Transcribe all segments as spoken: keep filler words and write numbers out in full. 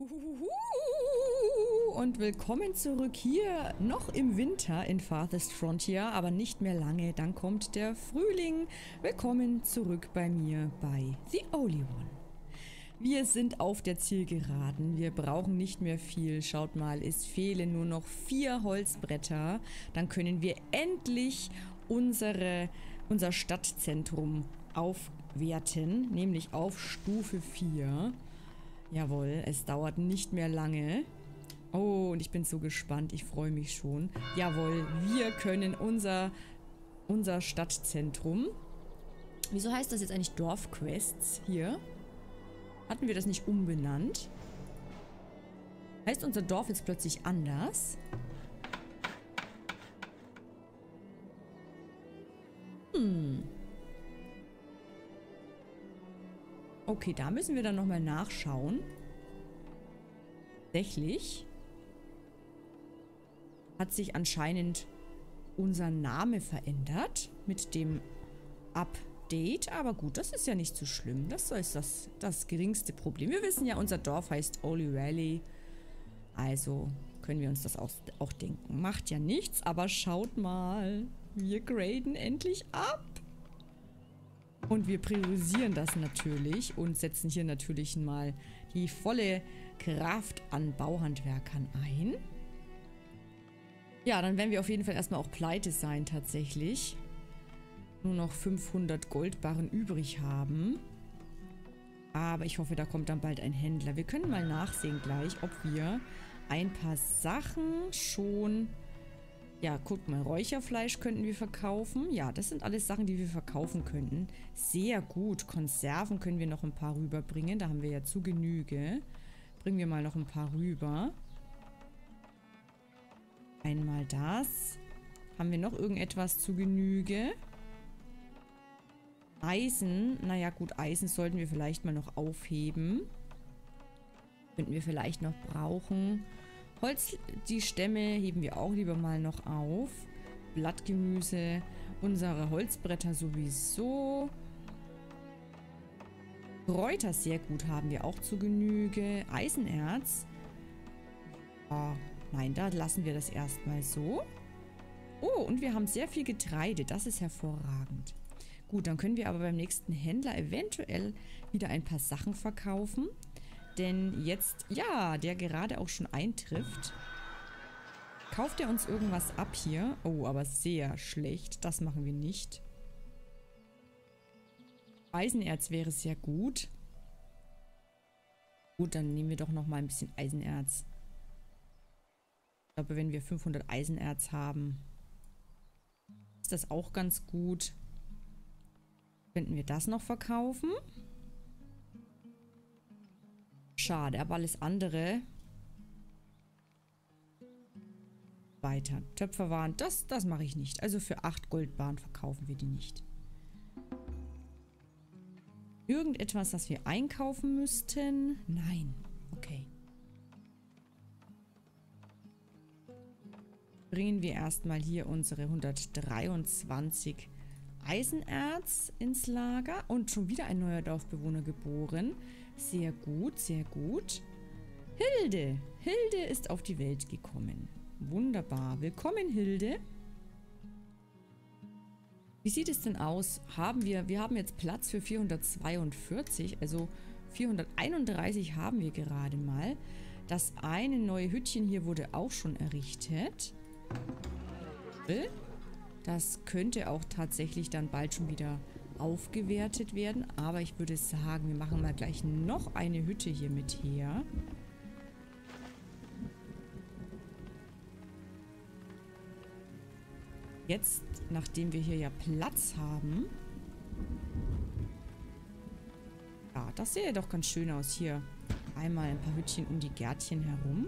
Uhuhu. Und willkommen zurück hier, noch im Winter in Farthest Frontier, aber nicht mehr lange, dann kommt der Frühling. Willkommen zurück bei mir bei The Only One. Wir sind auf der Zielgeraden, wir brauchen nicht mehr viel. Schaut mal, es fehlen nur noch vier Holzbretter. Dann können wir endlich unsere, unser Stadtzentrum aufwerten, nämlich auf Stufe vier. Jawohl, es dauert nicht mehr lange. Oh, und ich bin so gespannt, ich freue mich schon. Jawohl, wir können unser, unser Stadtzentrum. Wieso heißt das jetzt eigentlich Dorfquests hier? Hatten wir das nicht umbenannt? Heißt unser Dorf jetzt plötzlich anders? Hm. Okay, da müssen wir dann nochmal nachschauen. Tatsächlich hat sich anscheinend unser Name verändert mit dem Update. Aber gut, das ist ja nicht so schlimm. Das ist das, das geringste Problem. Wir wissen ja, unser Dorf heißt Oli Valley. Also können wir uns das auch, auch denken. Macht ja nichts, aber schaut mal. Wir graden endlich ab. Und wir priorisieren das natürlich und setzen hier natürlich mal die volle Kraft an Bauhandwerkern ein. Ja, dann werden wir auf jeden Fall erstmal auch pleite sein tatsächlich. Nur noch fünfhundert Goldbarren übrig haben. Aber ich hoffe, da kommt dann bald ein Händler. Wir können mal nachsehen gleich, ob wir ein paar Sachen schon... Ja, guckt mal, Räucherfleisch könnten wir verkaufen. Ja, das sind alles Sachen, die wir verkaufen könnten. Sehr gut. Konserven können wir noch ein paar rüberbringen. Da haben wir ja zu Genüge. Bringen wir mal noch ein paar rüber. Einmal das. Haben wir noch irgendetwas zu Genüge? Eisen. Naja, gut, Eisen sollten wir vielleicht mal noch aufheben. Könnten wir vielleicht noch brauchen. Holz, die Stämme heben wir auch lieber mal noch auf. Blattgemüse, unsere Holzbretter sowieso. Kräuter sehr gut haben wir auch zu Genüge. Eisenerz. Oh, nein, da lassen wir das erstmal so. Oh, und wir haben sehr viel Getreide. Das ist hervorragend. Gut, dann können wir aber beim nächsten Händler eventuell wieder ein paar Sachen verkaufen. Denn jetzt, ja, der gerade auch schon eintrifft, kauft er uns irgendwas ab hier. Oh, aber sehr schlecht. Das machen wir nicht. Eisenerz wäre sehr gut. Gut, dann nehmen wir doch noch mal ein bisschen Eisenerz. Ich glaube, wenn wir fünfhundert Eisenerz haben, ist das auch ganz gut. Könnten wir das noch verkaufen? Schade, aber alles andere. Weiter. Töpferwaren, das, das mache ich nicht. Also für acht Goldbarren verkaufen wir die nicht. Irgendetwas, das wir einkaufen müssten? Nein. Okay. Bringen wir erstmal hier unsere hundertdreiundzwanzig Eisenerz ins Lager. Und schon wieder ein neuer Dorfbewohner geboren. Sehr gut, sehr gut. Hilde. Hilde ist auf die Welt gekommen. Wunderbar. Willkommen, Hilde. Wie sieht es denn aus? Haben wir, wir haben jetzt Platz für vierhundertzweiundvierzig, also vierhunderteinunddreißig haben wir gerade mal. Das eine neue Hüttchen hier wurde auch schon errichtet. Das könnte auch tatsächlich dann bald schon wieder aufgewertet werden. Aber ich würde sagen, wir machen mal gleich noch eine Hütte hier mit her. Jetzt, nachdem wir hier ja Platz haben. Ja, das sähe doch ganz schön aus hier. Einmal ein paar Hüttchen um die Gärtchen herum.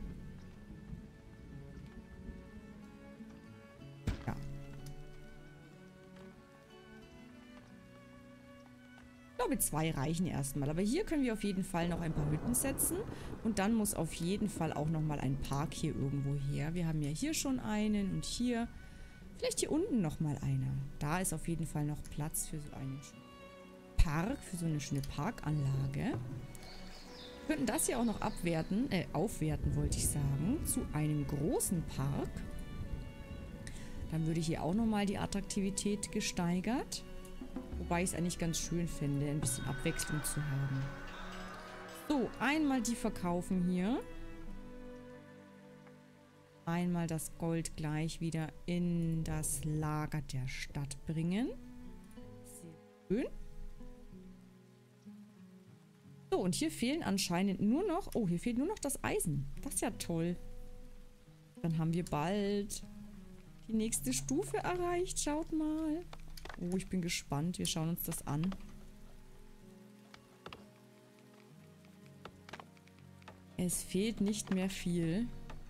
Ich glaube, zwei reichen erstmal. Aber hier können wir auf jeden Fall noch ein paar Hütten setzen. Und dann muss auf jeden Fall auch nochmal ein Park hier irgendwo her. Wir haben ja hier schon einen und hier. Vielleicht hier unten nochmal einer. Da ist auf jeden Fall noch Platz für so einen Park, für so eine schöne Parkanlage. Wir könnten das hier auch noch abwerten, äh, aufwerten, wollte ich sagen, zu einem großen Park. Dann würde hier auch nochmal die Attraktivität gesteigert. Wobei ich es eigentlich ganz schön finde, ein bisschen Abwechslung zu haben. So, einmal die verkaufen hier. Einmal das Gold gleich wieder in das Lager der Stadt bringen. Sehr schön. So, und hier fehlen anscheinend nur noch... Oh, hier fehlt nur noch das Eisen. Das ist ja toll. Dann haben wir bald die nächste Stufe erreicht. Schaut mal. Oh, ich bin gespannt. Wir schauen uns das an. Es fehlt nicht mehr viel.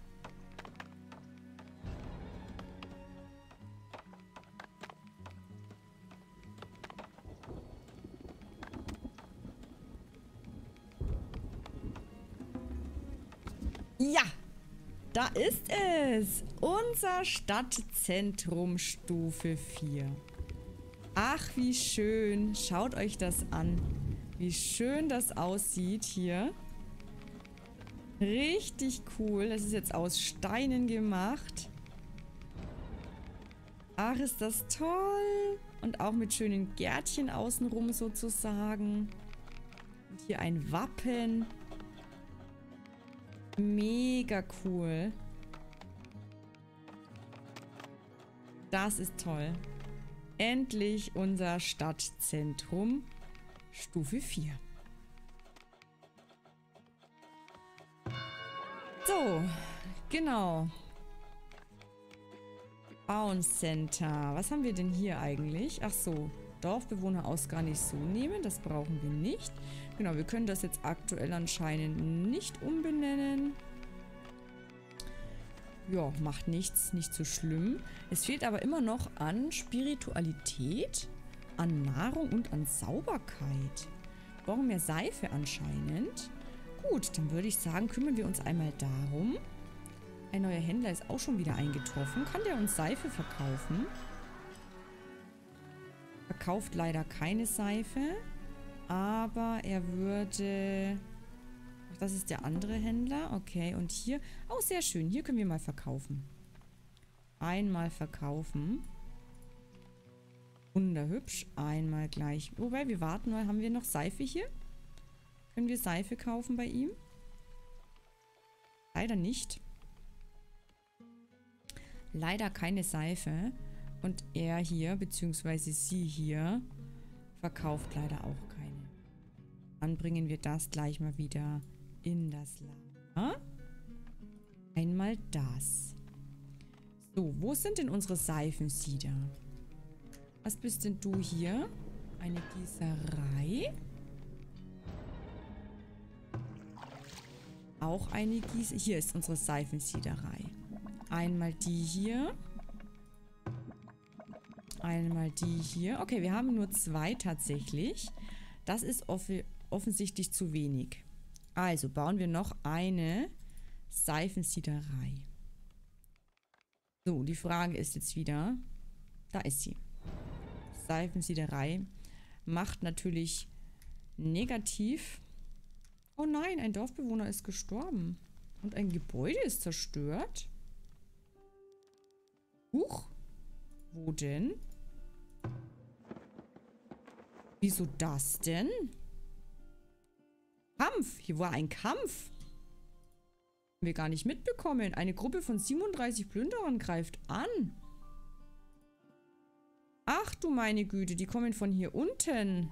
Ja, da ist es. Unser Stadtzentrum Stufe vier. Ach, wie schön. Schaut euch das an. Wie schön das aussieht hier. Richtig cool. Das ist jetzt aus Steinen gemacht. Ach, ist das toll. Und auch mit schönen Gärtchen außenrum sozusagen. Und hier ein Wappen. Mega cool. Das ist toll. Endlich unser Stadtzentrum Stufe vier. So, genau. Bounce Center. Was haben wir denn hier eigentlich? Ach so, Dorfbewohner aus gar nicht so nehmen. Das brauchen wir nicht. Genau, wir können das jetzt aktuell anscheinend nicht umbenennen. Ja, macht nichts, nicht so schlimm. Es fehlt aber immer noch an Spiritualität, an Nahrung und an Sauberkeit. Wir brauchen mehr Seife anscheinend. Gut, dann würde ich sagen, kümmern wir uns einmal darum. Ein neuer Händler ist auch schon wieder eingetroffen. Kann der uns Seife verkaufen? Verkauft leider keine Seife. Aber er würde... Ach, das ist der andere Händler. Okay, und hier... Oh, sehr schön. Hier können wir mal verkaufen. Einmal verkaufen. Wunderhübsch. Einmal gleich... Wobei, wir warten mal. Haben wir noch Seife hier? Können wir Seife kaufen bei ihm? Leider nicht. Leider keine Seife. Und er hier, beziehungsweise sie hier, verkauft leider auch keine. Dann bringen wir das gleich mal wieder in das Lager. Einmal das. So, wo sind denn unsere Seifensieder? Was bist denn du hier? Eine Gießerei. Auch eine Gießerei. Hier ist unsere Seifensiederei. Einmal die hier. Einmal die hier. Okay, wir haben nur zwei tatsächlich. Das ist off offensichtlich zu wenig. Also bauen wir noch eine Seifensiederei. So, die Frage ist jetzt wieder... Da ist sie. Seifensiederei macht natürlich negativ... Oh nein, ein Dorfbewohner ist gestorben. Und ein Gebäude ist zerstört. Huch. Wo denn? Wieso das denn? Kampf. Hier war ein Kampf. Haben wir gar nicht mitbekommen. Eine Gruppe von siebenunddreißig Plünderern greift an. Ach du meine Güte, die kommen von hier unten.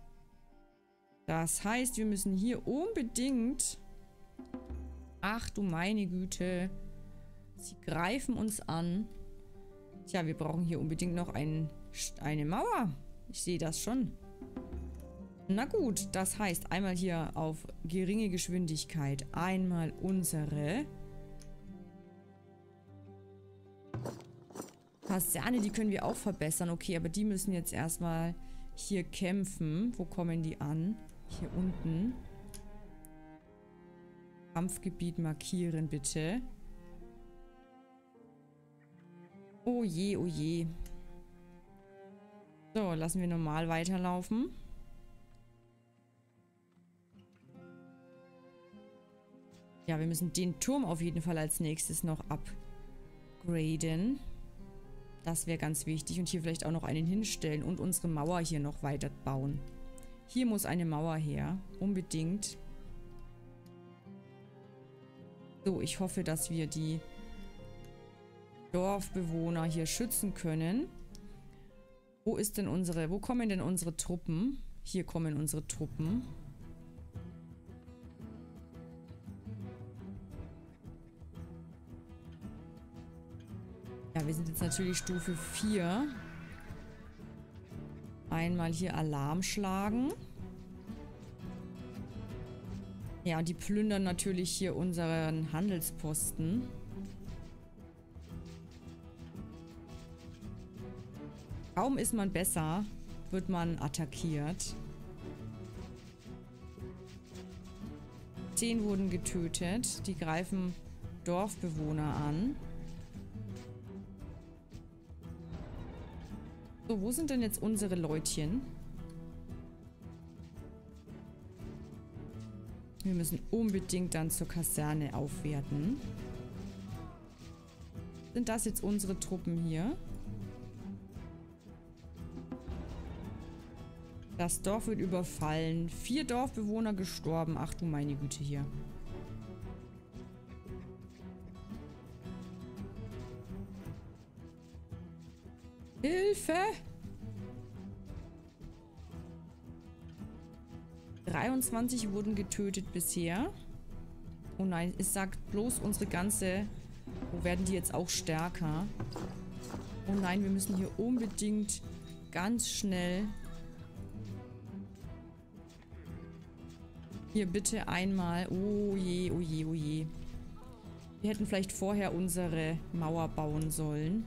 Das heißt, wir müssen hier unbedingt... Ach du meine Güte. Sie greifen uns an. Tja, wir brauchen hier unbedingt noch ein, eine Mauer. Ich sehe das schon. Na gut, das heißt einmal hier auf geringe Geschwindigkeit. Einmal unsere Kaserne, die können wir auch verbessern. Okay, aber die müssen jetzt erstmal hier kämpfen. Wo kommen die an? Hier unten. Kampfgebiet markieren, bitte. Oh je, oh je. So, lassen wir normal weiterlaufen. Ja, wir müssen den Turm auf jeden Fall als nächstes noch upgraden. Das wäre ganz wichtig. Und hier vielleicht auch noch einen hinstellen und unsere Mauer hier noch weiter bauen. Hier muss eine Mauer her. Unbedingt. So, ich hoffe, dass wir die Dorfbewohner hier schützen können. Wo ist denn unsere, wo kommen denn unsere Truppen? Hier kommen unsere Truppen. Ja, wir sind jetzt natürlich Stufe vier. Einmal hier Alarm schlagen. Ja, und die plündern natürlich hier unseren Handelsposten. Kaum ist man besser, wird man attackiert. Zehn wurden getötet. Die greifen Dorfbewohner an. So, wo sind denn jetzt unsere Leutchen? Wir müssen unbedingt dann zur Kaserne aufwerten. Sind das jetzt unsere Truppen hier? Das Dorf wird überfallen. Vier Dorfbewohner gestorben. Ach du meine Güte hier. Hilfe! dreiundzwanzig wurden getötet bisher. Oh nein, es sagt bloß unsere ganze... Wo werden die jetzt auch stärker? Oh nein, wir müssen hier unbedingt ganz schnell... Hier bitte einmal... Oh je, oh je, oh je. Wir hätten vielleicht vorher unsere Mauer bauen sollen.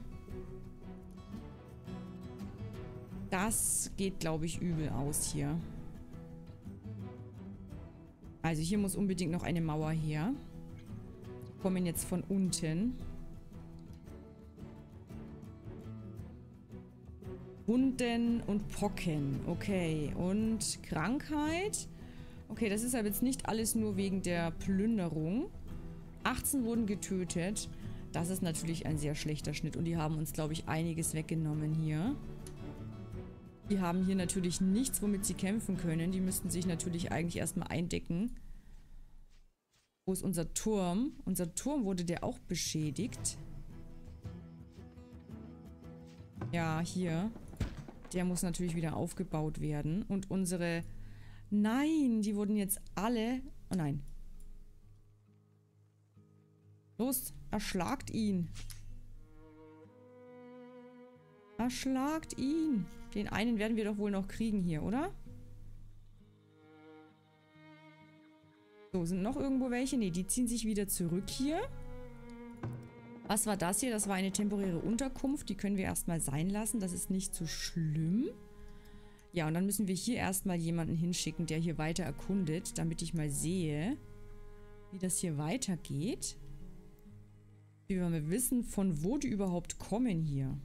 Das geht, glaube ich, übel aus hier. Also hier muss unbedingt noch eine Mauer her. Wir kommen jetzt von unten. Wunden und Pocken. Okay. Und Krankheit. Okay, das ist aber jetzt nicht alles nur wegen der Plünderung. achtzehn wurden getötet. Das ist natürlich ein sehr schlechter Schnitt. Und die haben uns, glaube ich, einiges weggenommen hier. Die haben hier natürlich nichts, womit sie kämpfen können. Die müssten sich natürlich eigentlich erstmal eindecken. Wo ist unser Turm? Unser Turm wurde der auch beschädigt. Ja, hier. Der muss natürlich wieder aufgebaut werden. Und unsere... Nein, die wurden jetzt alle... Oh nein. Los, erschlagt ihn. Erschlagt ihn. Den einen werden wir doch wohl noch kriegen hier, oder? So, sind noch irgendwo welche? Ne, die ziehen sich wieder zurück hier. Was war das hier? Das war eine temporäre Unterkunft. Die können wir erstmal sein lassen. Das ist nicht so schlimm. Ja, und dann müssen wir hier erstmal jemanden hinschicken, der hier weiter erkundet, damit ich mal sehe, wie das hier weitergeht. Wie wir mal wissen, von wo die überhaupt kommen hier.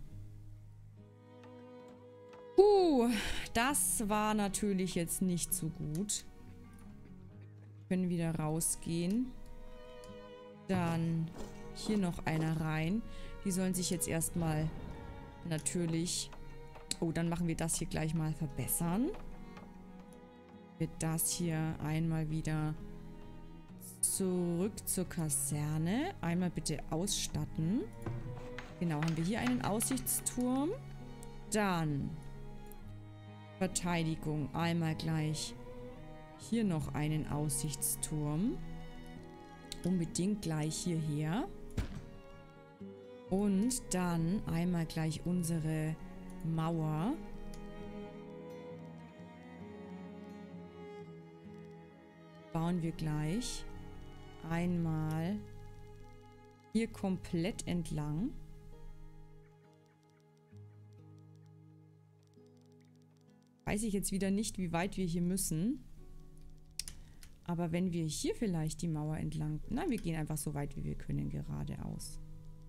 Puh, das war natürlich jetzt nicht so gut. Wir können wieder rausgehen. Dann hier noch einer rein. Die sollen sich jetzt erstmal natürlich... Oh, dann machen wir das hier gleich mal verbessern. Wird das hier einmal wieder zurück zur Kaserne. Einmal bitte ausstatten. Genau, haben wir hier einen Aussichtsturm. Dann Verteidigung. Einmal gleich hier noch einen Aussichtsturm. Unbedingt gleich hierher. Und dann einmal gleich unsere Mauer. Bauen wir gleich einmal hier komplett entlang. Weiß ich jetzt wieder nicht, wie weit wir hier müssen. Aber wenn wir hier vielleicht die Mauer entlang... Na, wir gehen einfach so weit, wie wir können, geradeaus.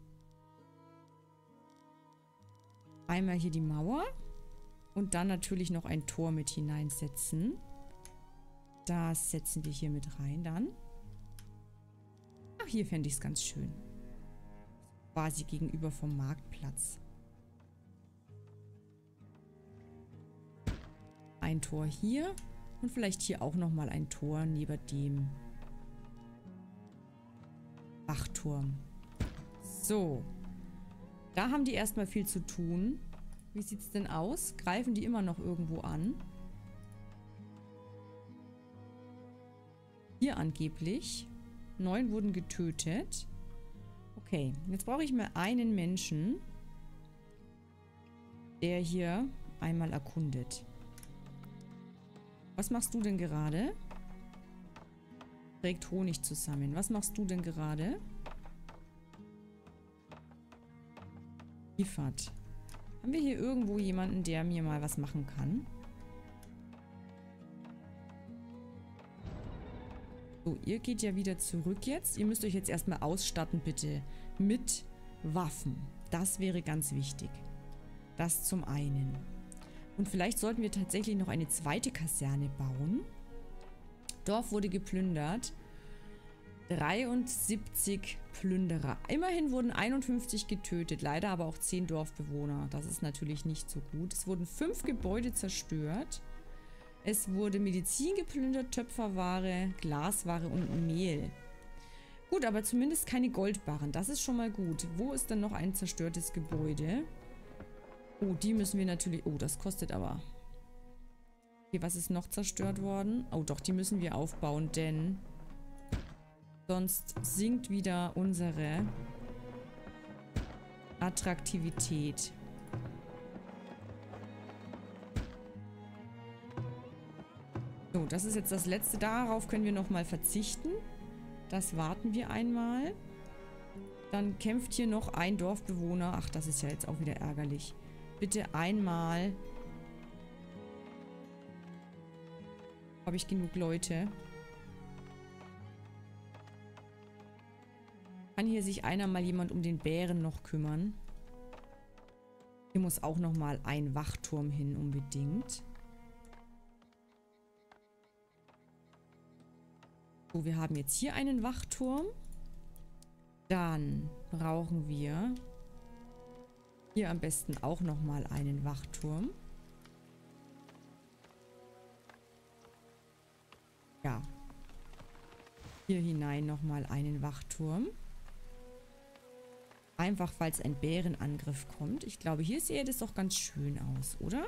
Einmal hier die Mauer. Und dann natürlich noch ein Tor mit hineinsetzen. Das setzen wir hier mit rein dann. hier fände ich es ganz schön. Quasi gegenüber vom Marktplatz. Ein Tor hier und vielleicht hier auch nochmal ein Tor neben dem Wachturm. So. Da haben die erstmal viel zu tun. Wie sieht es denn aus? Greifen die immer noch irgendwo an? Hier angeblich. Neun wurden getötet. Okay, jetzt brauche ich mal einen Menschen, der hier einmal erkundet. Was machst du denn gerade? Trägt Honig zusammen. Was machst du denn gerade? Liefert. Haben wir hier irgendwo jemanden, der mir mal was machen kann? So, ihr geht ja wieder zurück jetzt. Ihr müsst euch jetzt erstmal ausstatten, bitte, mit Waffen. Das wäre ganz wichtig. Das zum einen. Und vielleicht sollten wir tatsächlich noch eine zweite Kaserne bauen. Dorf wurde geplündert. dreiundsiebzig Plünderer. Immerhin wurden einundfünfzig getötet, leider aber auch zehn Dorfbewohner. Das ist natürlich nicht so gut. Es wurden fünf Gebäude zerstört. Es wurde Medizin geplündert, Töpferware, Glasware und Mehl. Gut, aber zumindest keine Goldbarren. Das ist schon mal gut. Wo ist denn noch ein zerstörtes Gebäude? Oh, die müssen wir natürlich... Oh, das kostet aber... Okay, was ist noch zerstört worden? Oh doch, die müssen wir aufbauen, denn... Sonst sinkt wieder unsere Attraktivität. So, das ist jetzt das letzte. Darauf können wir nochmal verzichten. Das warten wir einmal. Dann kämpft hier noch ein Dorfbewohner. Ach, das ist ja jetzt auch wieder ärgerlich. Bitte einmal. Habe ich genug Leute? Kann hier sich einer mal jemand um den Bären noch kümmern? Hier muss auch nochmal ein Wachturm hin, unbedingt. So, wir haben jetzt hier einen Wachturm. Dann brauchen wir hier am besten auch nochmal einen Wachturm. Ja. Hier hinein nochmal einen Wachturm. Einfach, falls ein Bärenangriff kommt. Ich glaube, hier sähe das doch ganz schön aus, oder?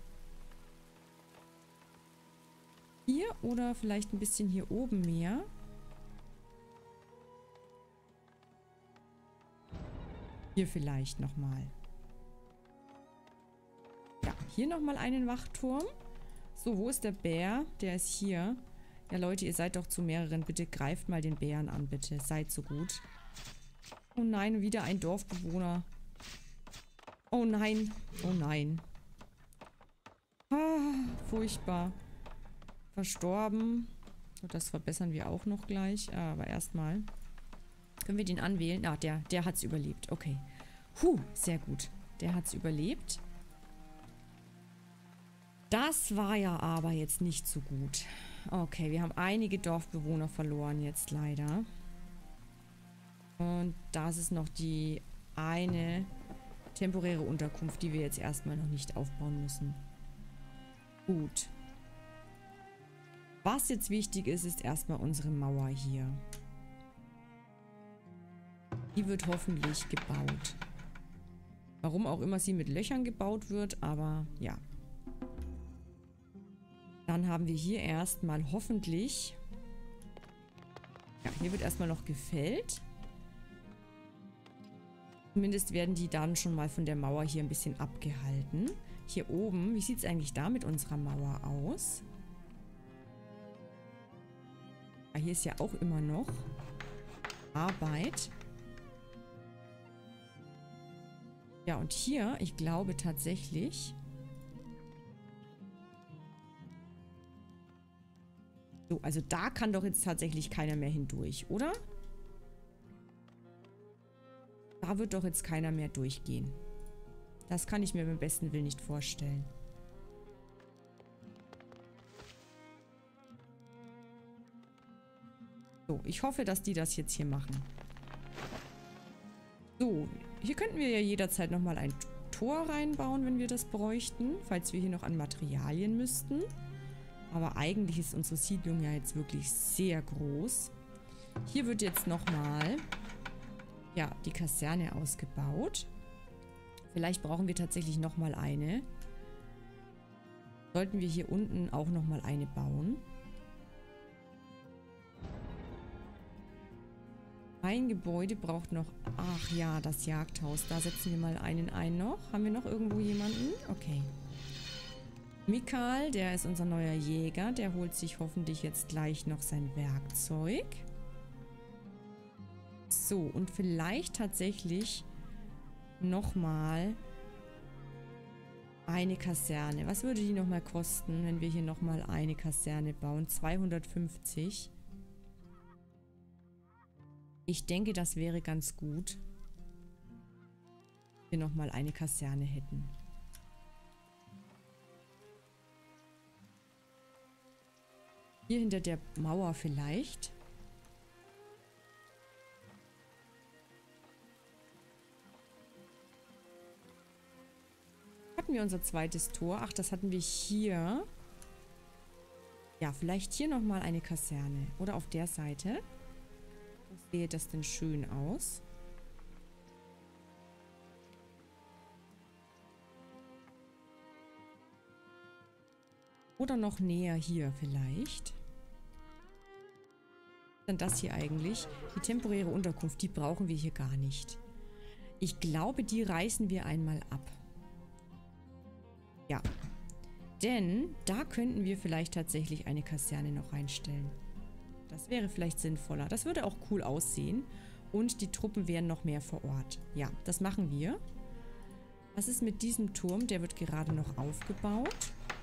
Hier oder vielleicht ein bisschen hier oben mehr. Hier vielleicht nochmal. Ja, hier nochmal einen Wachturm. So, wo ist der Bär? Der ist hier. Ja, Leute, ihr seid doch zu mehreren. Bitte greift mal den Bären an, bitte. Seid so gut. Oh nein, wieder ein Dorfbewohner. Oh nein. Oh nein. Ah, furchtbar. Verstorben. Das verbessern wir auch noch gleich. Aber erstmal. Können wir den anwählen? Ah, der, der hat es überlebt. Okay. Huh, sehr gut. Der hat es überlebt. Das war ja aber jetzt nicht so gut. Okay, wir haben einige Dorfbewohner verloren jetzt leider. Und das ist noch die eine temporäre Unterkunft, die wir jetzt erstmal noch nicht aufbauen müssen. Gut. Was jetzt wichtig ist, ist erstmal unsere Mauer hier. Die wird hoffentlich gebaut. Warum auch immer sie mit Löchern gebaut wird, aber ja. Dann haben wir hier erstmal hoffentlich... Ja, hier wird erstmal noch gefällt. Zumindest werden die dann schon mal von der Mauer hier ein bisschen abgehalten. Hier oben, wie sieht es eigentlich da mit unserer Mauer aus? Ah, hier ist ja auch immer noch Arbeit. Ja, und hier, ich glaube tatsächlich... So, also da kann doch jetzt tatsächlich keiner mehr hindurch, oder? Da wird doch jetzt keiner mehr durchgehen. Das kann ich mir beim besten Willen nicht vorstellen. So, ich hoffe, dass die das jetzt hier machen. So, hier könnten wir ja jederzeit nochmal ein Tor reinbauen, wenn wir das bräuchten, falls wir hier noch an Materialien müssten. Aber eigentlich ist unsere Siedlung ja jetzt wirklich sehr groß. Hier wird jetzt nochmal, ja, die Kaserne ausgebaut. Vielleicht brauchen wir tatsächlich nochmal eine. Sollten wir hier unten auch nochmal eine bauen. Ein Gebäude braucht noch... Ach ja, das Jagdhaus. Da setzen wir mal einen ein noch. Haben wir noch irgendwo jemanden? Okay. Mikal, der ist unser neuer Jäger. Der holt sich hoffentlich jetzt gleich noch sein Werkzeug. So, und vielleicht tatsächlich nochmal eine Kaserne. Was würde die nochmal kosten, wenn wir hier nochmal eine Kaserne bauen? zweihundertfünfzig. Ich denke, das wäre ganz gut, wenn wir nochmal eine Kaserne hätten. Hier hinter der Mauer vielleicht. Hatten wir unser zweites Tor? Ach, das hatten wir hier. Ja, vielleicht hier nochmal eine Kaserne. Oder auf der Seite. Wo sähe das denn schön aus? Oder noch näher hier vielleicht. Was ist denn das hier eigentlich? Die temporäre Unterkunft, die brauchen wir hier gar nicht. Ich glaube, die reißen wir einmal ab. Ja. Denn da könnten wir vielleicht tatsächlich eine Kaserne noch reinstellen. Das wäre vielleicht sinnvoller. Das würde auch cool aussehen. Und die Truppen wären noch mehr vor Ort. Ja, das machen wir. Was ist mit diesem Turm? Der wird gerade noch aufgebaut.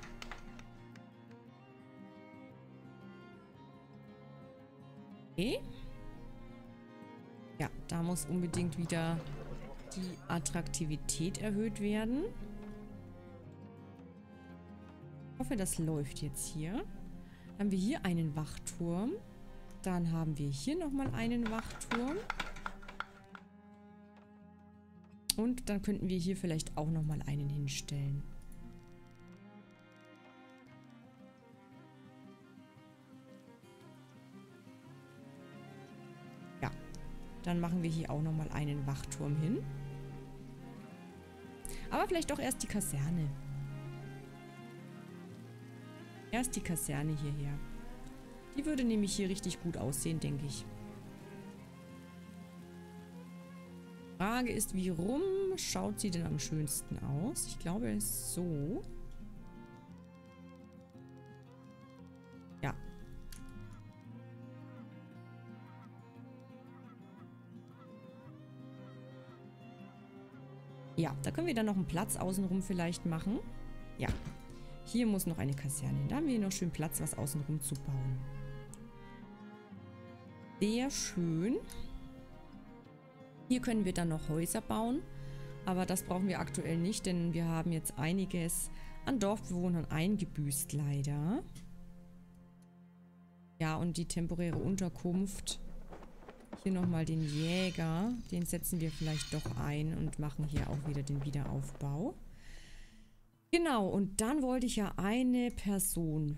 Okay. Ja, da muss unbedingt wieder die Attraktivität erhöht werden. Ich hoffe, das läuft jetzt hier. Dann haben wir hier einen Wachturm. Dann haben wir hier nochmal einen Wachturm. Und dann könnten wir hier vielleicht auch nochmal einen hinstellen. Ja, dann machen wir hier auch nochmal einen Wachturm hin. Aber vielleicht doch erst die Kaserne. Erst die Kaserne hierher. Die würde nämlich hier richtig gut aussehen, denke ich. Frage ist, wie rum schaut sie denn am schönsten aus? Ich glaube, es ist so. Ja. Ja, da können wir dann noch einen Platz außenrum vielleicht machen. Ja. Hier muss noch eine Kaserne hin. Da haben wir hier noch schön Platz, was außenrum zu bauen. Sehr schön. Hier können wir dann noch Häuser bauen. Aber das brauchen wir aktuell nicht, denn wir haben jetzt einiges an Dorfbewohnern eingebüßt, leider. Ja, und die temporäre Unterkunft. Hier nochmal den Jäger. Den setzen wir vielleicht doch ein und machen hier auch wieder den Wiederaufbau. Genau, und dann wollte ich ja eine Person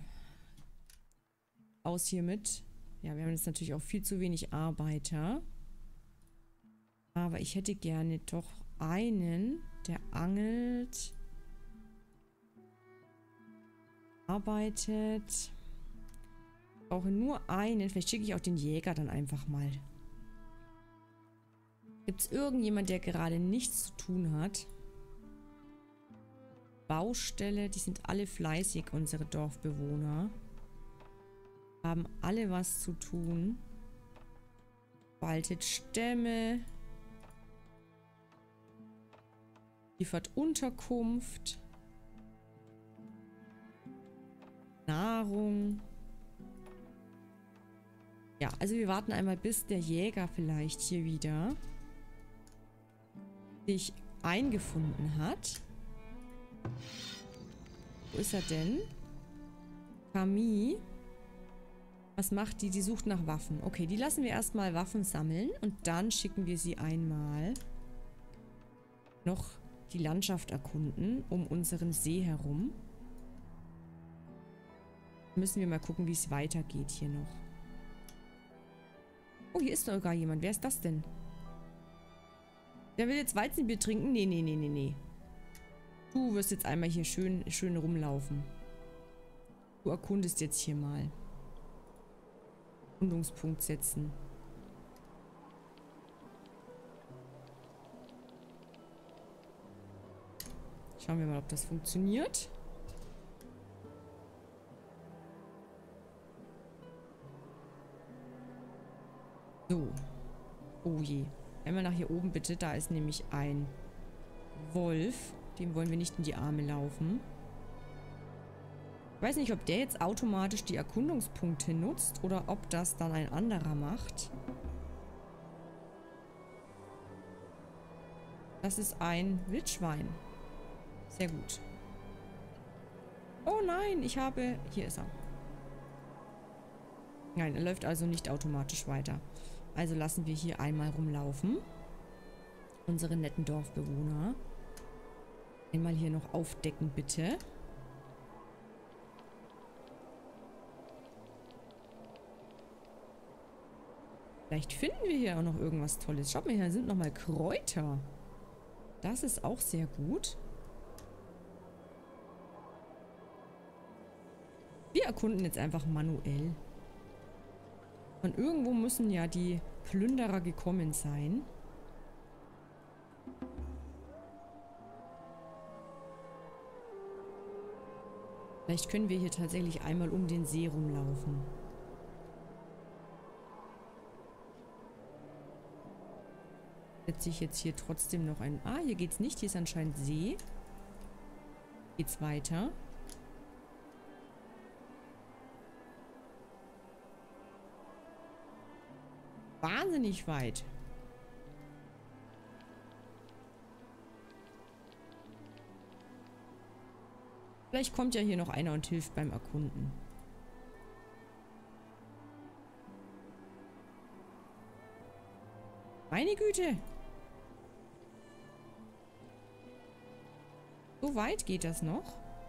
aus hiermit. Ja, wir haben jetzt natürlich auch viel zu wenig Arbeiter. Aber ich hätte gerne doch einen, der angelt, arbeitet. Ich brauche nur einen. Vielleicht schicke ich auch den Jäger dann einfach mal. Gibt es irgendjemand, der gerade nichts zu tun hat? Baustelle, die sind alle fleißig, unsere Dorfbewohner. Haben alle was zu tun. Spaltet Stämme. Liefert Unterkunft. Nahrung. Ja, also wir warten einmal, bis der Jäger vielleicht hier wieder sich eingefunden hat. Wo ist er denn? Camille. Was macht die? Die sucht nach Waffen. Okay, die lassen wir erstmal Waffen sammeln und dann schicken wir sie einmal noch die Landschaft erkunden, um unseren See herum. Müssen wir mal gucken, wie es weitergeht hier noch. Oh, hier ist doch gar jemand. Wer ist das denn? Der will jetzt Weizenbier trinken? Nee, nee, nee, nee, nee. Du wirst jetzt einmal hier schön, schön rumlaufen. Du erkundest jetzt hier mal. Erkundungspunkt setzen. Schauen wir mal, ob das funktioniert. So. Oh je. Einmal nach hier oben bitte. Da ist nämlich ein Wolf. Dem wollen wir nicht in die Arme laufen. Ich weiß nicht, ob der jetzt automatisch die Erkundungspunkte nutzt oder ob das dann ein anderer macht. Das ist ein Wildschwein. Sehr gut. Oh nein, ich habe... Hier ist er. Nein, er läuft also nicht automatisch weiter. Also lassen wir hier einmal rumlaufen. Unsere netten Dorfbewohner. Einmal hier noch aufdecken, bitte. Vielleicht finden wir hier auch noch irgendwas Tolles. Schaut mal, hier sind nochmal Kräuter. Das ist auch sehr gut. Wir erkunden jetzt einfach manuell. Von irgendwo müssen ja die Plünderer gekommen sein. Vielleicht können wir hier tatsächlich einmal um den See rumlaufen. Setze ich jetzt hier trotzdem noch ein... Ah, hier geht's nicht. Hier ist anscheinend See. Geht's weiter. Wahnsinnig weit. Vielleicht kommt ja hier noch einer und hilft beim Erkunden. Meine Güte. So weit geht das noch?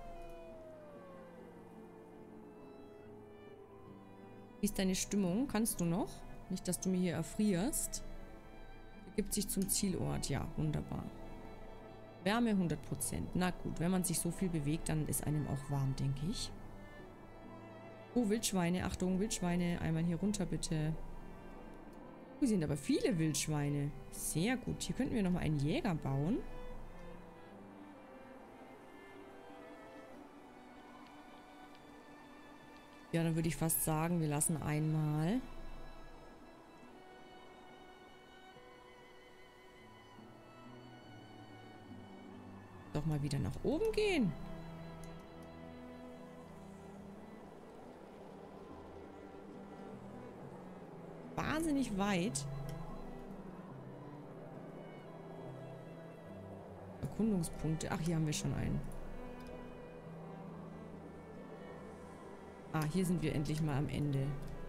Wie ist deine Stimmung? Kannst du noch? Nicht, dass du mir hier erfrierst. Begibt sich zum Zielort. Ja, wunderbar. Wärme hundert Prozent. Na gut, wenn man sich so viel bewegt, dann ist einem auch warm, denke ich. Oh, Wildschweine. Achtung, Wildschweine. Einmal hier runter, bitte. Oh, sind aber viele Wildschweine. Sehr gut. Hier könnten wir nochmal einen Jäger bauen. Ja, dann würde ich fast sagen, wir lassen einmal... doch mal wieder nach oben gehen. Wahnsinnig weit. Erkundungspunkte. Ach, hier haben wir schon einen. Ah, hier sind wir endlich mal am Ende.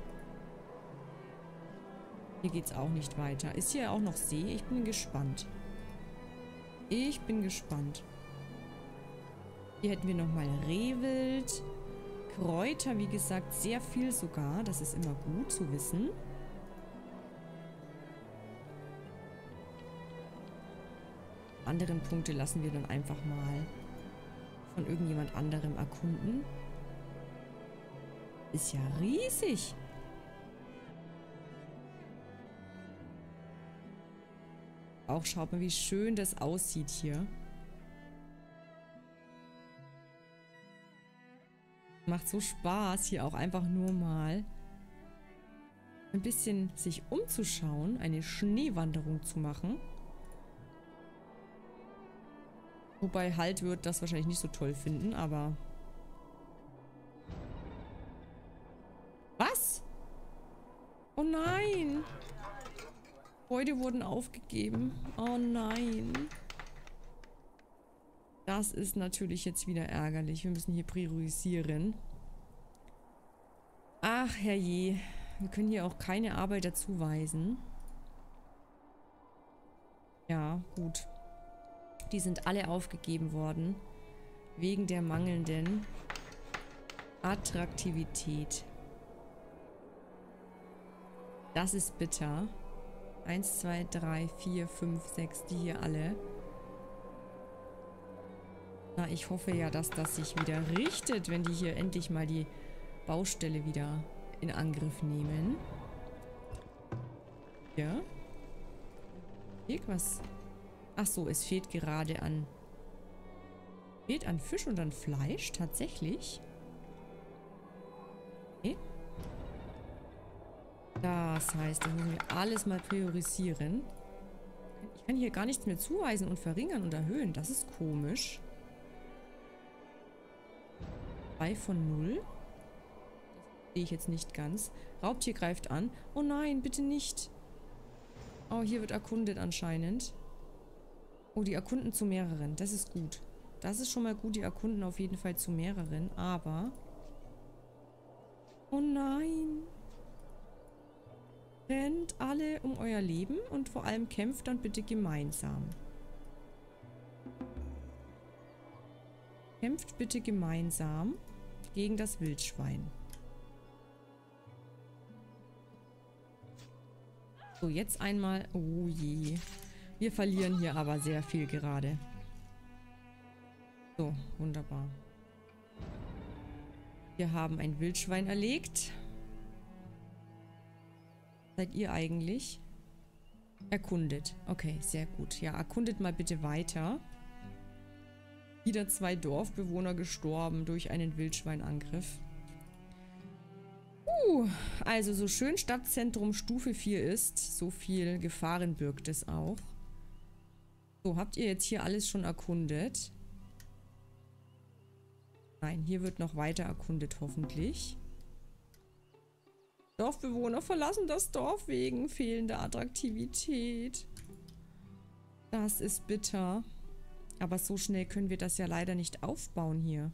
Hier geht's auch nicht weiter. Ist hier auch noch See? Ich bin gespannt. Ich bin gespannt. Hier hätten wir nochmal Rehwild. Kräuter, wie gesagt, sehr viel sogar. Das ist immer gut zu wissen. Anderen Punkte lassen wir dann einfach mal von irgendjemand anderem erkunden. Ist ja riesig. Auch schaut mal, wie schön das aussieht hier. Macht so Spaß, hier auch einfach nur mal ein bisschen sich umzuschauen, eine Schneewanderung zu machen. Wobei Halt wird das wahrscheinlich nicht so toll finden, aber... Was? Oh nein! Gebäude wurden aufgegeben. Oh nein. Das ist natürlich jetzt wieder ärgerlich. Wir müssen hier priorisieren. Ach, herrje. Wir können hier auch keine Arbeiter zuweisen. Ja, gut. Die sind alle aufgegeben worden. Wegen der mangelnden Attraktivität. Das ist bitter. Eins, zwei, drei, vier, fünf, sechs, die hier alle. Na, ich hoffe ja, dass das sich wieder richtet, wenn die hier endlich mal die Baustelle wieder in Angriff nehmen. Ja. Fehlt was? Ach so, es fehlt gerade an... Fehlt an Fisch und an Fleisch? Tatsächlich? Okay. Das heißt, da müssen wir alles mal priorisieren. Ich kann hier gar nichts mehr zuweisen und verringern und erhöhen. Das ist komisch. drei von null. Das sehe ich jetzt nicht ganz. Raubtier greift an. Oh nein, bitte nicht. Oh, hier wird erkundet anscheinend. Oh, die erkunden zu mehreren. Das ist gut. Das ist schon mal gut. Die erkunden auf jeden Fall zu mehreren. Aber... Oh nein. Rennt alle um euer Leben und vor allem kämpft dann bitte gemeinsam. Kämpft bitte gemeinsam gegen das Wildschwein. So, jetzt einmal... Oh je. Wir verlieren hier aber sehr viel gerade. So, wunderbar. Wir haben ein Wildschwein erlegt. Seid ihr eigentlich? Erkundet. Okay, sehr gut. Ja, erkundet mal bitte weiter. Wieder zwei Dorfbewohner gestorben durch einen Wildschweinangriff. Uh, also so schön Stadtzentrum Stufe vier ist, so viel Gefahren birgt es auch. So, habt ihr jetzt hier alles schon erkundet? Nein, hier wird noch weiter erkundet, hoffentlich. Dorfbewohner verlassen das Dorf wegen fehlender Attraktivität. Das ist bitter. Aber so schnell können wir das ja leider nicht aufbauen hier.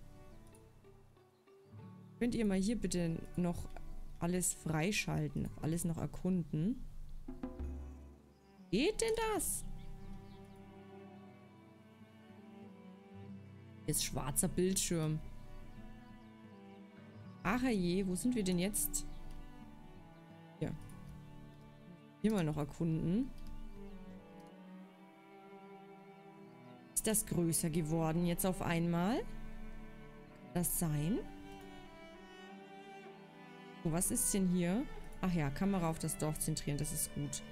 Könnt ihr mal hier bitte noch alles freischalten, alles noch erkunden? Geht denn das? Hier ist schwarzer Bildschirm. Ach je, wo sind wir denn jetzt? Hier. Hier mal noch erkunden. Ist das größer geworden jetzt auf einmal? Kann das sein? So, was ist denn hier? Ach ja, Kamera auf das Dorf zentrieren, das ist gut.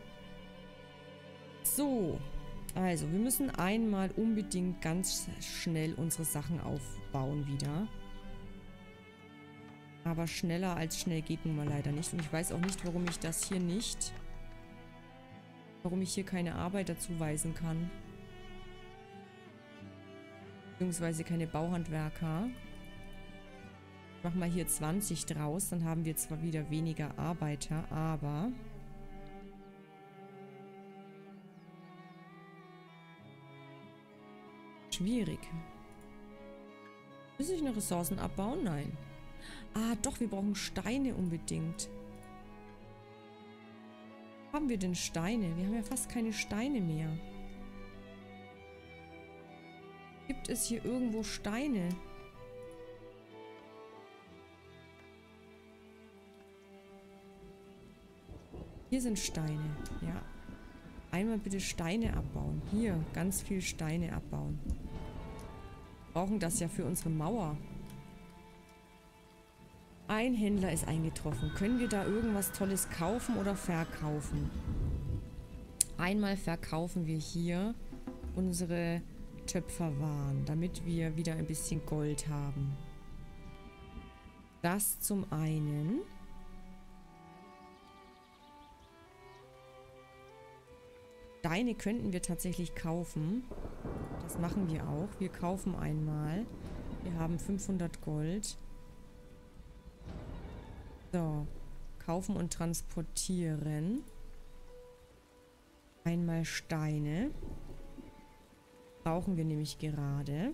So, also wir müssen einmal unbedingt ganz schnell unsere Sachen aufbauen wieder. Aber schneller als schnell geht nun mal leider nicht. Und ich weiß auch nicht, warum ich das hier nicht... Warum ich hier keine Arbeiter zuweisen kann. Beziehungsweise keine Bauhandwerker. Ich mach mal hier zwanzig draus. Dann haben wir zwar wieder weniger Arbeiter, aber... Schwierig. Muss ich noch Ressourcen abbauen? Nein. Ah, doch, wir brauchen Steine unbedingt. Haben wir denn Steine? Wir haben ja fast keine Steine mehr. Gibt es hier irgendwo Steine? Hier sind Steine, ja. Einmal bitte Steine abbauen. Hier, ganz viel Steine abbauen. Wir brauchen das ja für unsere Mauer. Ein Händler ist eingetroffen. Können wir da irgendwas Tolles kaufen oder verkaufen? Einmal verkaufen wir hier unsere Töpferwaren, damit wir wieder ein bisschen Gold haben. Das zum einen. Steine könnten wir tatsächlich kaufen. Das machen wir auch. Wir kaufen einmal. Wir haben fünfhundert Gold. So. Kaufen und transportieren. Einmal Steine. Brauchen wir nämlich gerade.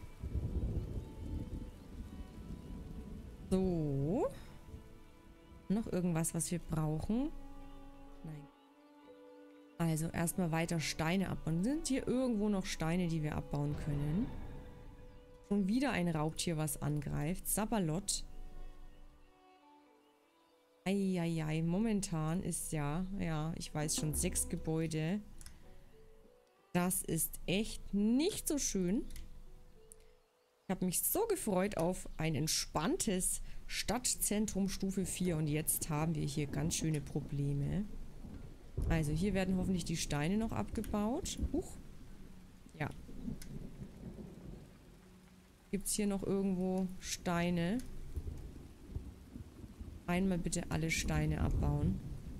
So. Noch irgendwas, was wir brauchen? Nein. Also erstmal weiter Steine abbauen. Sind hier irgendwo noch Steine, die wir abbauen können? Schon wieder ein Raubtier, was angreift. Sabalot. Eieiei, momentan ist ja, ja, ich weiß schon, sechs Gebäude. Das ist echt nicht so schön. Ich habe mich so gefreut auf ein entspanntes Stadtzentrum Stufe vier und jetzt haben wir hier ganz schöne Probleme. Also hier werden hoffentlich die Steine noch abgebaut. Huch. Ja. Gibt es hier noch irgendwo Steine? Einmal bitte alle Steine abbauen.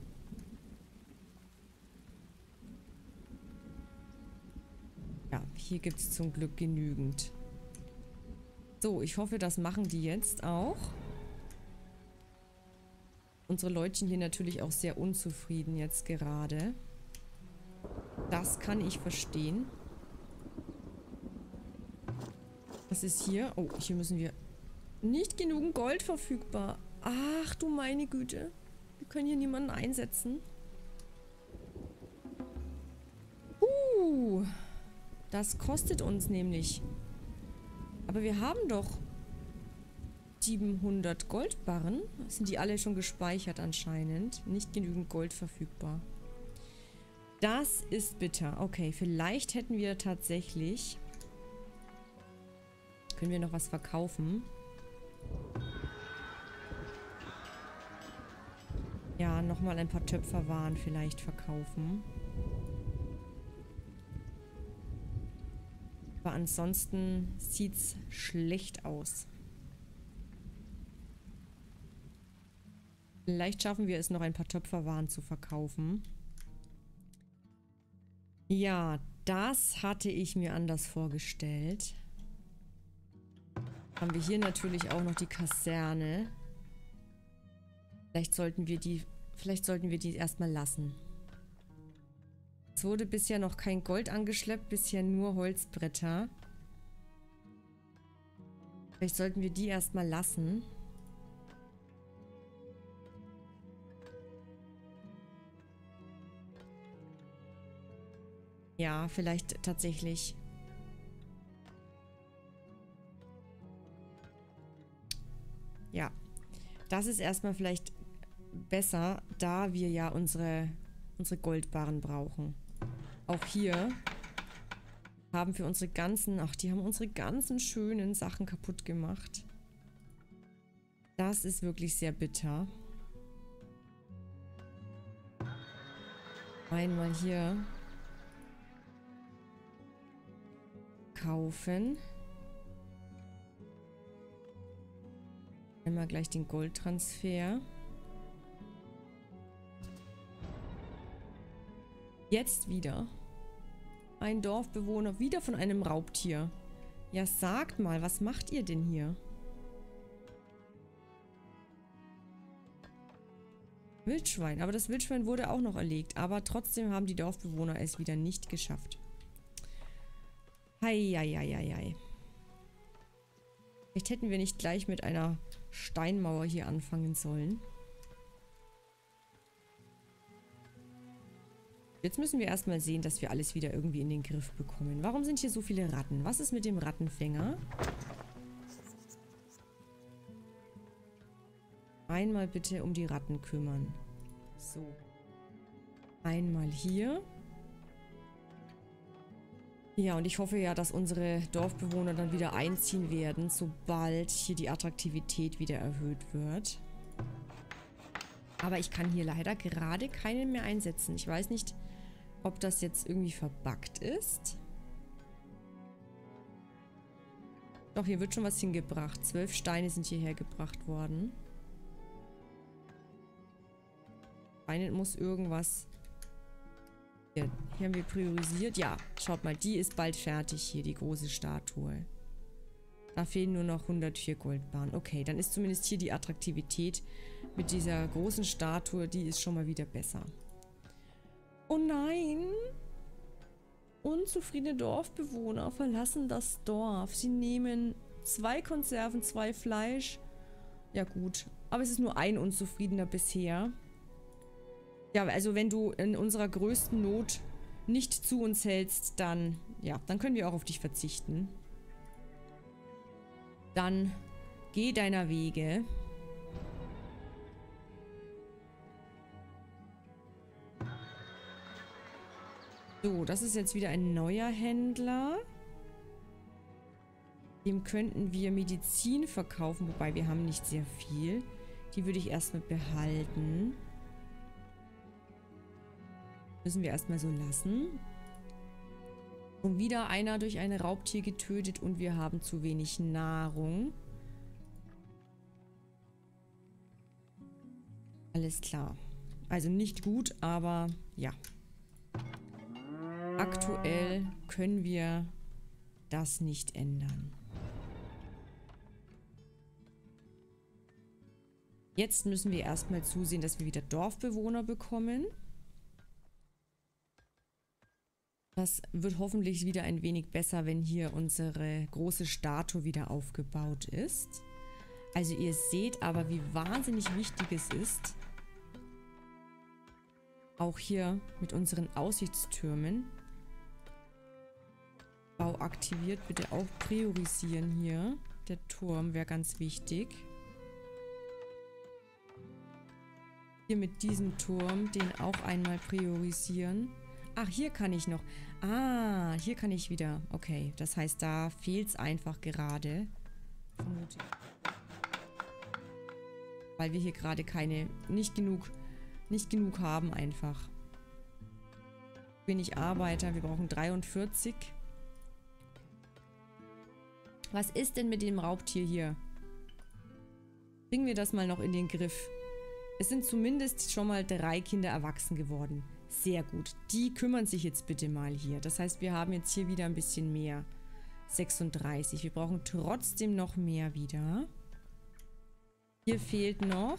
Ja, hier gibt es zum Glück genügend. So, ich hoffe, das machen die jetzt auch. Unsere Leutchen hier natürlich auch sehr unzufrieden jetzt gerade. Das kann ich verstehen. Was ist hier? Oh, hier müssen wir... Nicht genügend Gold verfügbar. Ach du meine Güte. Wir können hier niemanden einsetzen. Uh, das kostet uns nämlich. Aber wir haben doch siebenhundert Goldbarren. Sind die alle schon gespeichert anscheinend? Nicht genügend Gold verfügbar. Das ist bitter. Okay, vielleicht hätten wir tatsächlich... Können wir noch was verkaufen? Ja, nochmal ein paar Töpferwaren vielleicht verkaufen. Aber ansonsten sieht's schlecht aus. Vielleicht schaffen wir es noch ein paar Töpferwaren zu verkaufen. Ja, das hatte ich mir anders vorgestellt. Haben wir hier natürlich auch noch die Kaserne. Vielleicht sollten wir die, vielleicht sollten wir die erstmal lassen. Es wurde bisher noch kein Gold angeschleppt, bisher nur Holzbretter. Vielleicht sollten wir die erstmal lassen. Ja, vielleicht tatsächlich. Ja, das ist erstmal vielleicht besser, da wir ja unsere, unsere Goldbarren brauchen. Auch hier haben wir unsere ganzen, ach, die haben unsere ganzen schönen Sachen kaputt gemacht. Das ist wirklich sehr bitter. Einmal hier kaufen. Einmal gleich den Goldtransfer. Jetzt wieder. Ein Dorfbewohner, wieder von einem Raubtier. Ja, sagt mal, was macht ihr denn hier? Wildschwein. Aber das Wildschwein wurde auch noch erlegt. Aber trotzdem haben die Dorfbewohner es wieder nicht geschafft. Heieieiei. Vielleicht hätten wir nicht gleich mit einer Steinmauer hier anfangen sollen. Jetzt müssen wir erstmal sehen, dass wir alles wieder irgendwie in den Griff bekommen. Warum sind hier so viele Ratten? Was ist mit dem Rattenfänger? Einmal bitte um die Ratten kümmern. So. Einmal hier. Ja, und ich hoffe ja, dass unsere Dorfbewohner dann wieder einziehen werden, sobald hier die Attraktivität wieder erhöht wird. Aber ich kann hier leider gerade keinen mehr einsetzen. Ich weiß nicht, ob das jetzt irgendwie verbuggt ist. Doch, hier wird schon was hingebracht. Zwölf Steine sind hierher gebracht worden. Anscheinend muss irgendwas... Hier, hier haben wir priorisiert. Ja, schaut mal, die ist bald fertig hier, die große Statue. Da fehlen nur noch hundertvier Goldbarren. Okay, dann ist zumindest hier die Attraktivität mit dieser großen Statue, die ist schon mal wieder besser. Oh nein! Unzufriedene Dorfbewohner verlassen das Dorf. Sie nehmen zwei Konserven, zwei Fleisch. Ja gut, aber es ist nur ein Unzufriedener bisher. Ja, also wenn du in unserer größten Not nicht zu uns hältst, dann, ja, dann können wir auch auf dich verzichten. Dann geh deiner Wege. So, das ist jetzt wieder ein neuer Händler. Dem könnten wir Medizin verkaufen, wobei wir haben nicht sehr viel. Die würde ich erstmal behalten. Müssen wir erstmal so lassen. Und wieder einer durch ein Raubtier getötet und wir haben zu wenig Nahrung. Alles klar. Also nicht gut, aber ja. Aktuell können wir das nicht ändern. Jetzt müssen wir erstmal zusehen, dass wir wieder Dorfbewohner bekommen. Das wird hoffentlich wieder ein wenig besser, wenn hier unsere große Statue wieder aufgebaut ist. Also ihr seht aber, wie wahnsinnig wichtig es ist, auch hier mit unseren Aussichtstürmen. Bau aktiviert, bitte auch priorisieren hier. Der Turm wäre ganz wichtig. Hier mit diesem Turm, den auch einmal priorisieren. Ach, hier kann ich noch. Ah, hier kann ich wieder. Okay, das heißt, da fehlt es einfach gerade. Vermute ich. Weil wir hier gerade keine, nicht genug, nicht genug haben einfach. Wenig Arbeiter, wir brauchen dreiundvierzig. Was ist denn mit dem Raubtier hier? Bringen wir das mal noch in den Griff. Es sind zumindest schon mal drei Kinder erwachsen geworden. Sehr gut. Die kümmern sich jetzt bitte mal hier. Das heißt, wir haben jetzt hier wieder ein bisschen mehr. sechsunddreißig. Wir brauchen trotzdem noch mehr wieder. Hier fehlt noch.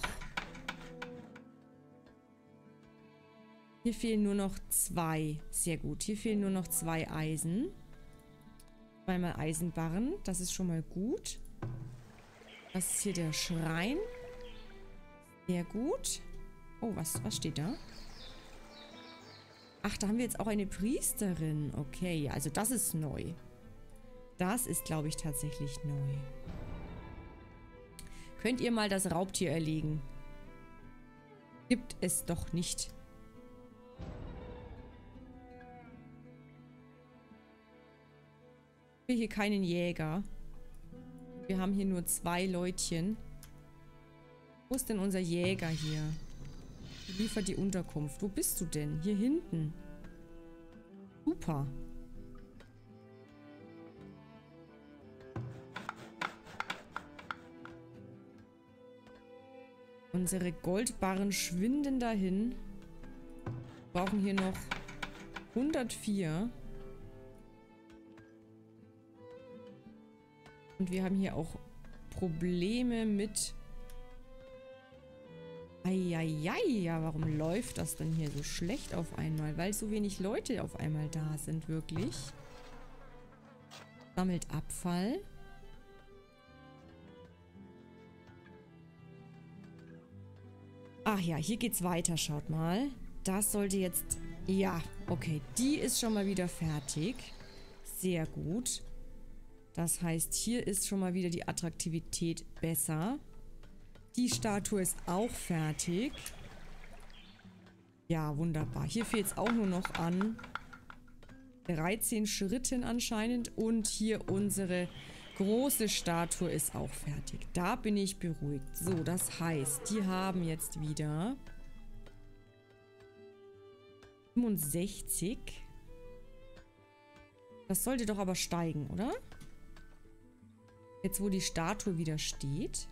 Hier fehlen nur noch zwei. Sehr gut. Hier fehlen nur noch zwei Eisen. Zweimal Eisenbarren. Das ist schon mal gut. Das ist hier der Schrein. Sehr gut. Oh, was, was steht da? Ach, da haben wir jetzt auch eine Priesterin. Okay, also das ist neu. Das ist, glaube ich, tatsächlich neu. Könnt ihr mal das Raubtier erlegen? Gibt es doch nicht. Wir haben hier keinen Jäger. Wir haben hier nur zwei Leutchen. Wo ist denn unser Jäger hier? Liefert die Unterkunft. Wo bist du denn? Hier hinten. Super. Unsere Goldbarren schwinden dahin. Wir brauchen hier noch hundertvier. Und wir haben hier auch Probleme mit... Eieiei, ja, warum läuft das denn hier so schlecht auf einmal? Weil so wenig Leute auf einmal da sind, wirklich. Sammelt Abfall. Ach ja, hier geht's weiter, schaut mal. Das sollte jetzt... Ja, okay, die ist schon mal wieder fertig. Sehr gut. Das heißt, hier ist schon mal wieder die Attraktivität besser. Die Statue ist auch fertig. Ja, wunderbar. Hier fehlt es auch nur noch an dreizehn Schritten anscheinend. Und hier unsere große Statue ist auch fertig. Da bin ich beruhigt. So, das heißt, die haben jetzt wieder fünfundsechzig. Das sollte doch aber steigen, oder? Jetzt, wo die Statue wieder steht.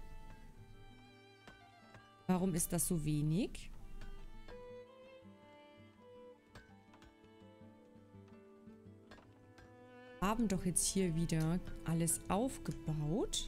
Warum ist das so wenig? Wir haben doch jetzt hier wieder alles aufgebaut.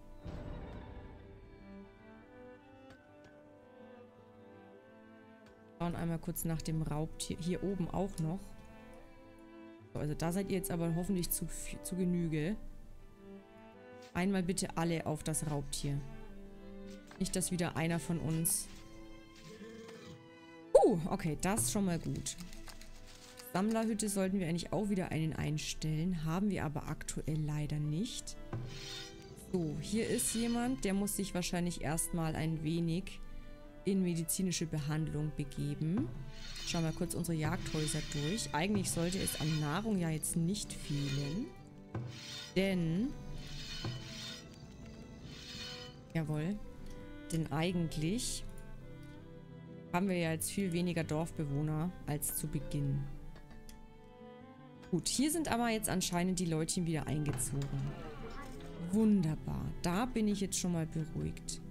Schauen einmal kurz nach dem Raubtier. Hier oben auch noch. So, also da seid ihr jetzt aber hoffentlich zu, zu Genüge. Einmal bitte alle auf das Raubtier. Nicht, dass wieder einer von uns... Uh, Puh, okay, das ist schon mal gut. Sammlerhütte sollten wir eigentlich auch wieder einen einstellen. Haben wir aber aktuell leider nicht. So, hier ist jemand, der muss sich wahrscheinlich erstmal ein wenig in medizinische Behandlung begeben. Schauen wir kurz unsere Jagdhäuser durch. Eigentlich sollte es an Nahrung ja jetzt nicht fehlen. Denn... Jawohl. Denn eigentlich haben wir ja jetzt viel weniger Dorfbewohner als zu Beginn. Gut, hier sind aber jetzt anscheinend die Leutchen wieder eingezogen. Wunderbar. Da bin ich jetzt schon mal beruhigt.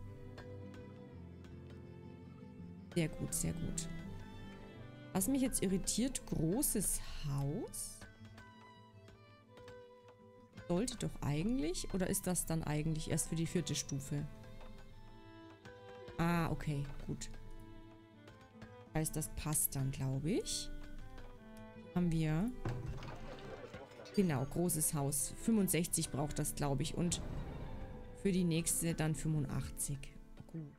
Sehr gut, sehr gut. Was mich jetzt irritiert, großes Haus. Sollte doch eigentlich, oder ist das dann eigentlich erst für die vierte Stufe? Ah, okay, gut. Das heißt, das passt dann, glaube ich. Haben wir... Genau, großes Haus. fünfundsechzig braucht das, glaube ich. Und für die nächste dann fünfundachtzig. Gut.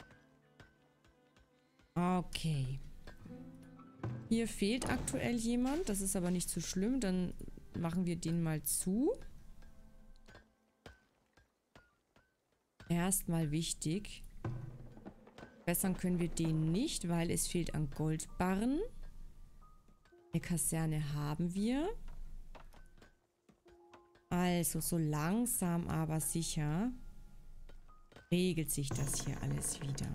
Okay. Hier fehlt aktuell jemand. Das ist aber nicht so schlimm. Dann machen wir den mal zu. Erstmal wichtig. Bessern können wir den nicht, weil es fehlt an Goldbarren. Eine Kaserne haben wir. Also, so langsam, aber sicher regelt sich das hier alles wieder.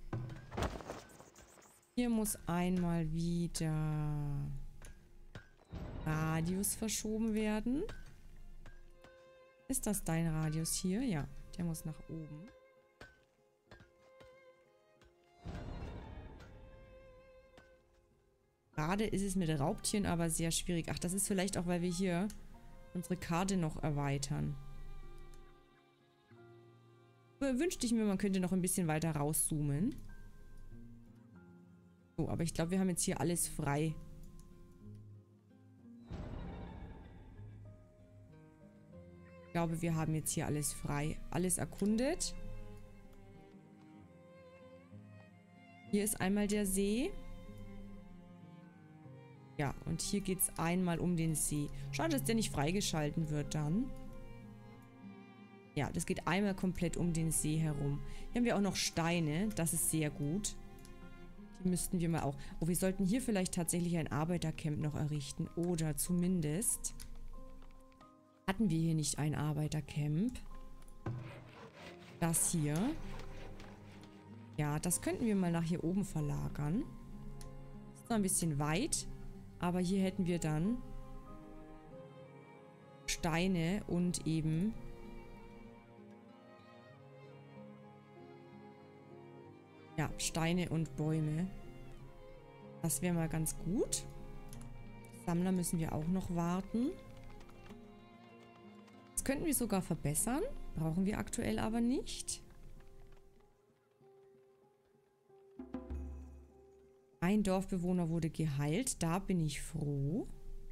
Hier muss einmal wieder Radius verschoben werden. Ist das dein Radius hier? Ja, der muss nach oben. Gerade ist es mit Raubtieren aber sehr schwierig. Ach, das ist vielleicht auch, weil wir hier unsere Karte noch erweitern. Wünschte ich mir, man könnte noch ein bisschen weiter rauszoomen. So, aber ich glaube, wir haben jetzt hier alles frei. Ich glaube, wir haben jetzt hier alles frei. Alles erkundet. Hier ist einmal der See. Ja, und hier geht es einmal um den See. Schade, dass der nicht freigeschalten wird dann. Ja, das geht einmal komplett um den See herum. Hier haben wir auch noch Steine. Das ist sehr gut. Die müssten wir mal auch... Oh, wir sollten hier vielleicht tatsächlich ein Arbeitercamp noch errichten. Oder zumindest... Hatten wir hier nicht ein Arbeitercamp? Das hier. Ja, das könnten wir mal nach hier oben verlagern. Das ist noch ein bisschen weit. Aber hier hätten wir dann Steine und eben ja, Steine und Bäume. Das wäre mal ganz gut. Sammler müssen wir auch noch warten. Das könnten wir sogar verbessern. Brauchen wir aktuell aber nicht. Ein Dorfbewohner wurde geheilt. Da bin ich froh.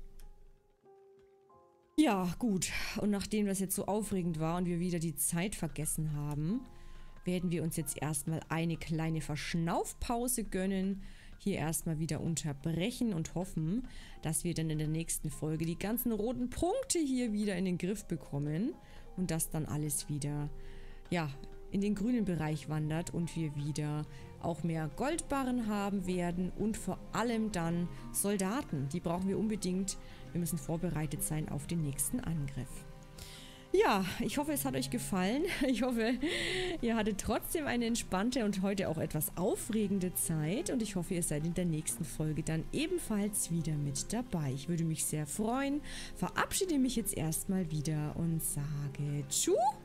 Ja, gut. Und nachdem das jetzt so aufregend war und wir wieder die Zeit vergessen haben, werden wir uns jetzt erstmal eine kleine Verschnaufpause gönnen. Hier erstmal wieder unterbrechen und hoffen, dass wir dann in der nächsten Folge die ganzen roten Punkte hier wieder in den Griff bekommen. Und dass dann alles wieder, ja, in den grünen Bereich wandert und wir wieder auch mehr Goldbarren haben werden und vor allem dann Soldaten. Die brauchen wir unbedingt. Wir müssen vorbereitet sein auf den nächsten Angriff. Ja, ich hoffe, es hat euch gefallen. Ich hoffe, ihr hattet trotzdem eine entspannte und heute auch etwas aufregende Zeit. Und ich hoffe, ihr seid in der nächsten Folge dann ebenfalls wieder mit dabei. Ich würde mich sehr freuen. Verabschiede mich jetzt erstmal wieder und sage Tschüss.